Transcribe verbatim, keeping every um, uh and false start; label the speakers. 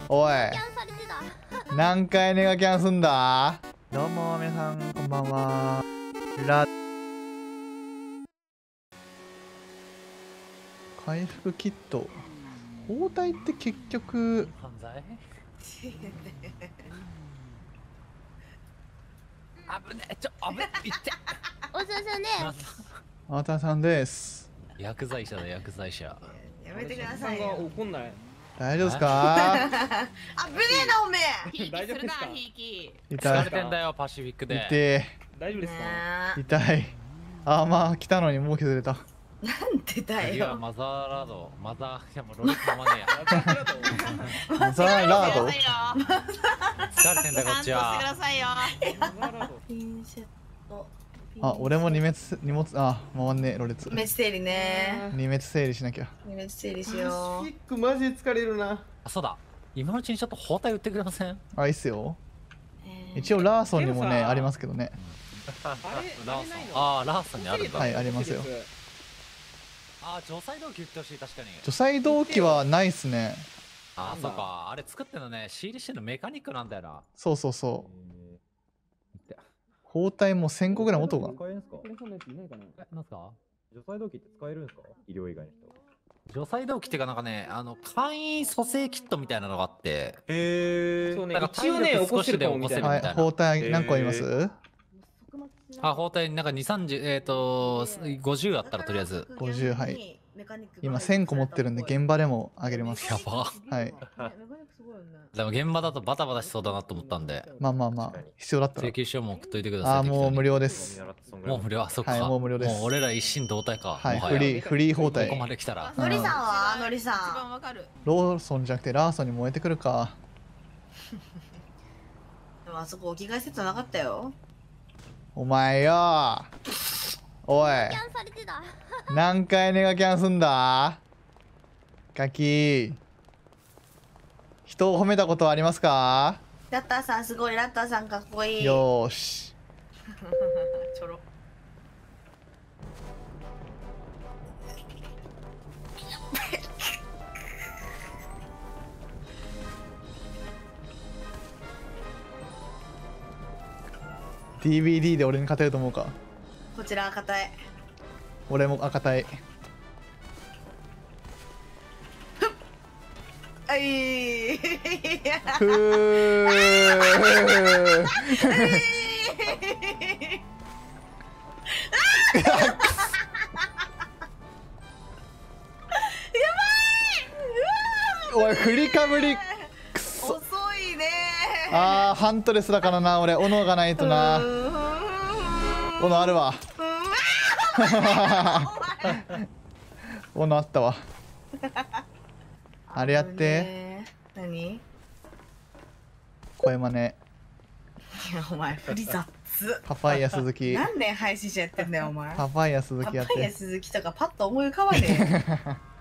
Speaker 1: おい、何回ネガキャンすんだ。どうも皆さんこんばんは。ラ回復キット、包帯って結局
Speaker 2: 犯罪危ねえ、ちょ、危ねえ、いって
Speaker 3: おすすめ。
Speaker 1: あたさんです。
Speaker 2: 薬剤師だ、薬剤師。
Speaker 4: やめてくださいよ。
Speaker 5: 怒んない。
Speaker 1: 大丈夫ですか。
Speaker 4: あぶねえなおめえ。
Speaker 5: 大丈夫ですか。
Speaker 1: 痛い
Speaker 2: 疲れてんだよ、パシフィックで。
Speaker 1: 痛い
Speaker 5: 大丈夫ですか。
Speaker 1: 痛い。あーまあ来たのにもう削れた。
Speaker 4: なんでだ
Speaker 2: 次は
Speaker 4: よ。
Speaker 2: マザーラード、マザー、いやもうロレック飲まねえや。
Speaker 1: マザーラード。
Speaker 2: 疲れてんだよ、こっちは。
Speaker 4: ピンセット。
Speaker 1: あ、俺も荷物荷物あ回んねえ、ロレツ。
Speaker 4: 荷物整理ね。
Speaker 1: 荷物整理しなきゃ。
Speaker 4: 荷物整理しよう。
Speaker 5: キックマジで疲れるな。
Speaker 2: あ、そうだ。今のうちにちょっと包帯売ってくれません？
Speaker 1: あ、いいっすよ。一応ラーソンにもねありますけどね。
Speaker 5: あ
Speaker 2: ラーソン。ああ、ラーソンにあるんだ。
Speaker 1: はい、ありますよ。
Speaker 2: ああ、除細動機売ってほしい、確かに。
Speaker 1: 除細動機はないっすね。
Speaker 2: ああ、そうか。あれ作ってんのね、仕入れしてんのメカニックなんだよな。
Speaker 1: そうそうそう。包帯もせんこぐらい持とうかな。
Speaker 5: 使えるんすか。テレフォンのやついないかな。
Speaker 2: え、なんすか？
Speaker 5: 除細動機って使えるんですか。医療以外の人。
Speaker 2: 除細動機っていうかなんかね、あの簡易蘇生キットみたいなのがあって、
Speaker 5: へえ。そうね。
Speaker 2: なんか
Speaker 5: 一応ね起こしてるかもみたいな。
Speaker 1: はい、包帯何個あります？
Speaker 2: あ、包帯なんかに、さんじゅう、えっと、ごじゅうあったらとりあえず。
Speaker 1: ごじゅう、はい。今せんこ持ってるんで現場でもあげれます。
Speaker 2: やば。
Speaker 1: はい。
Speaker 2: でも現場だとバタバタしそうだなと思ったんで。
Speaker 1: まあまあまあ、必要だったら。
Speaker 2: 請求書も送っといてください。
Speaker 1: ああ、もう無料です。
Speaker 2: もう無料、あ、そっか。
Speaker 1: はい、もう無料です。
Speaker 2: もう俺ら一心同体か。
Speaker 1: はい、フリー、フリー包帯。
Speaker 2: ここまで来たら。
Speaker 4: のりさんはのりさん。
Speaker 1: ローソンじゃなくてラーソンに燃えてくるか。
Speaker 4: でもあそこ置き換えセットなかったよ。
Speaker 1: お前よ。おい。何回ネガキャンすんだ。ガキ。人を褒めたことはありますか。
Speaker 4: ラッターさんすごい、ラッターさんかっこいい。
Speaker 1: よーし。
Speaker 4: ちょろ。
Speaker 1: ディーブイディー で俺に勝てると思うか。
Speaker 4: こちら硬い。
Speaker 1: 俺も赤たい。
Speaker 4: あい。
Speaker 1: ふー。おい、振りかぶり。くそ。
Speaker 4: 遅いね。
Speaker 1: ああ、ハントレスだからな、俺、斧がないとな。斧あるわ。斧あったわ。あれやって。
Speaker 4: 何？
Speaker 1: 声真似。
Speaker 4: いや、お前、振り雑。
Speaker 1: パパイヤ鈴木。
Speaker 4: 何年配信者やってんだよ、お前。
Speaker 1: パパイヤ鈴木やって。
Speaker 4: パパイヤ鈴木とかパッと思い浮かばねえ。